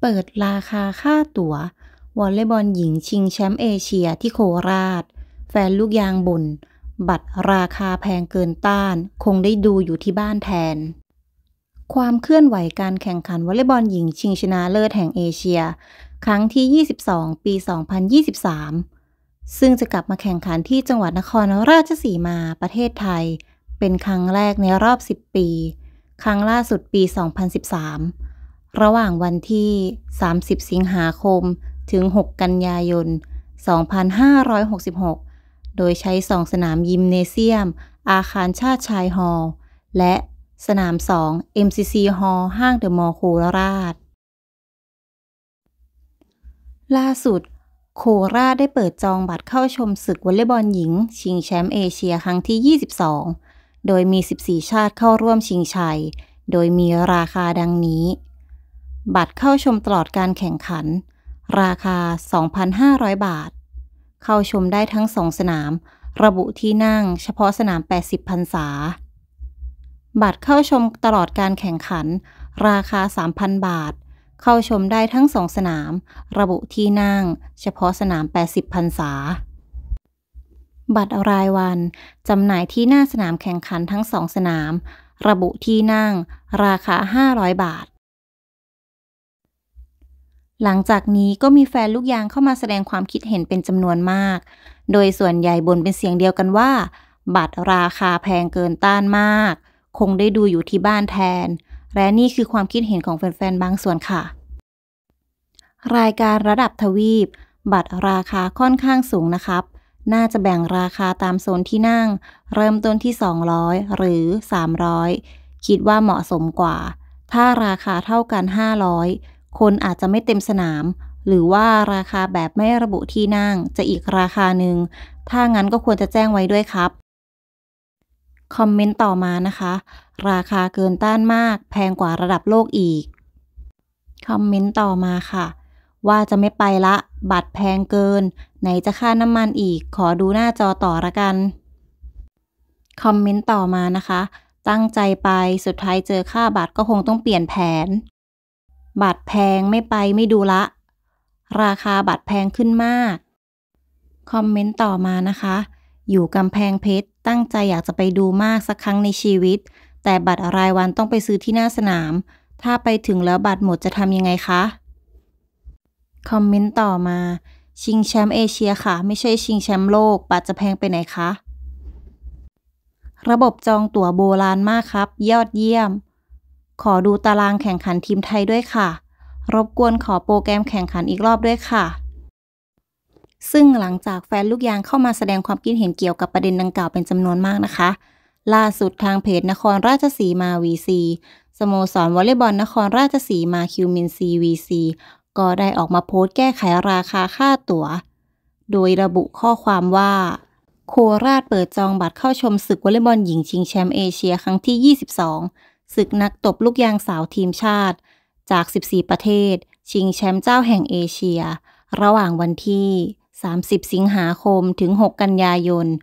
เปิดราคาค่าตั๋ววอลเลย์บอลหญิงชิงแชมป์เอเชียที่โคราชแฟนลูกยางบ่นบัตรราคาแพงเกินต้านคงได้ดูอยู่ที่บ้านแทนความเคลื่อนไหวการแข่งขันวอลเลย์บอลหญิงชิงชนะเลิศแห่งเอเชียครั้งที่ 22 ปี 2023 ซึ่งจะกลับมาแข่งขันที่จังหวัดนครราชสีมาประเทศไทยเป็นครั้งแรกในรอบ 10 ปี ครั้งล่าสุดปี 2013 ระหว่างวันที่ 30 สิงหาคม ถึง 6 กันยายน 2566 โดยใช้ 2 สนามยิมเนเซียม อาคารชาติชายฮอลล์และสนาม 2 MCC ฮอลล์ห้างเดอะมอลล์โคราช ล่าสุด โคราชได้เปิดจองบัตรเข้าชมศึกวอลเลย์บอลหญิงชิงแชมป์เอเชียครั้งที่ 22 โดยมี 14 ชาติเข้าร่วมชิงชัย โดยมีราคาดังนี้ บัตรเข้าชมตลอดการแข่งขัน ราคา 2,500 บาท เข้าชมได้ทั้ง 2 สนาม ระบุที่นั่งเฉพาะสนาม 80 พรรษา บัตรเข้าชมตลอดการแข่งขัน ราคา 3,000 บาท เข้าชมได้ทั้ง 2 สนาม ระบุที่นั่งเฉพาะสนาม 80 พรรษา บัตรรายวันจำหน่ายที่หน้าสนามแข่งขันทั้ง 2 สนาม ระบุที่นั่งราคา 500 บาท หลังจากนี้ก็มีแฟนลูกยางเข้ามาแสดงความคิดเห็นเป็นจำนวนมาก โดยส่วนใหญ่บ่นเป็นเสียงเดียวกันว่า บัตรราคาแพงเกินต้านมาก คงได้ดูอยู่ที่บ้านแทน และนี่คือความคิดเห็นของแฟนๆบางส่วนค่ะ รายการระดับทวีป บัตรราคาค่อนข้างสูงนะครับ น่าจะแบ่งราคาตามโซนที่นั่ง เริ่มต้นที่ 200 หรือ 300 คิดว่าเหมาะสมกว่า ถ้าราคาเท่ากัน 500 คนอาจจะไม่เต็มสนาม หรือว่าราคาแบบไม่ระบุที่นั่งจะอีกราคาหนึ่ง ถ้างั้นก็ควรจะแจ้งไว้ด้วยครับ คอมเมนต์ต่อมานะคะ ราคาเกินต้านมาก แพงกว่าระดับโลกอีก คอมเมนต์ต่อมาค่ะ ว่าจะไม่ไปละ บัตรแพงเกิน ไหนจะค่าน้ำมันอีก ขอดูหน้าจอต่อละกัน คอมเมนต์ต่อมานะคะ ตั้งใจไป สุดท้ายเจอค่าบัตรก็คงต้องเปลี่ยนแผน บัตรแพงไม่ไปไม่ดูละ ราคาบัตรแพงขึ้นมาก คอมเมนต์ต่อมานะคะ อยู่กำแพงเพชร ตั้งใจอยากจะไปดูมากสักครั้งในชีวิต แต่บัตรรายวันต้องไปซื้อที่หน้าสนาม ถ้าไปถึงแล้วบัตรหมดจะทำยังไงคะ คอมเมนต์ต่อมา ชิงแชมป์เอเชียค่ะ ไม่ใช่ชิงแชมป์โลก บัตรจะแพงไปไหนคะ ระบบจองตั๋วโบราณมากครับ ยอดเยี่ยม ขอดูตารางแข่งขันทีมไทยด้วยค่ะ รบกวนขอโปรแกรมแข่งขันอีกรอบด้วยค่ะ ซึ่งหลังจากแฟนลูกยางเข้ามาแสดงความคิดเห็นเกี่ยวกับประเด็นดังกล่าวเป็นจำนวนมากนะคะ ล่าสุดทางเพจนครราชสีมา VC สโมสรวอลเลย์บอลนครราชสีมาคิวมินซี VC ก็ได้ออกมาโพสต์แก้ไขราคาค่าตั๋ว โดยระบุข้อความว่า โคราชเปิดจองบัตรเข้าชมศึกวอลเลย์บอลหญิงชิงแชมป์เอเชียครั้งที่ 22 ศึกนักตบลูกยางสาวทีมชาติ จาก 14 ประเทศ ชิงแชมป์เจ้าแห่งเอเชีย ระหว่างวันที่ 30 สิงหาคม ถึง 6 กันยายน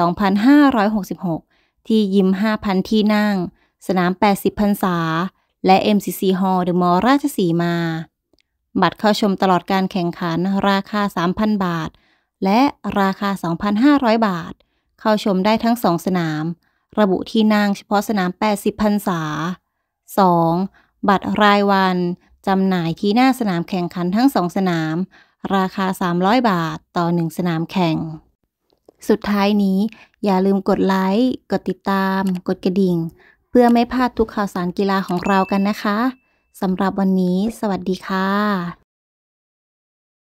2566 ที่ยิม 5,000 ที่นั่ง สนาม 80 พรรษา และ MCC ฮอลล์เดอะมอลล์ราชสีมา บัตรเข้าชมตลอดการแข่งขันราคา 3,000 บาท และราคา 2,500 บาท เข้าชมได้ทั้ง 2 สนาม ระบุที่นั่งเฉพาะสนาม 80 พรรษา 2. บัตรรายวันจำหน่ายที่หน้าสนามแข่งขันทั้ง 2 สนาม ราคา 300 บาทต่อ 1 สนามแข่ง สุดท้ายนี้อย่าลืมกดไลค์ กดติดตาม กดกระดิ่ง เพื่อไม่พลาดทุกข่าวสารกีฬาของเรากันนะคะ สำหรับวันนี้ สวัสดีค่ะ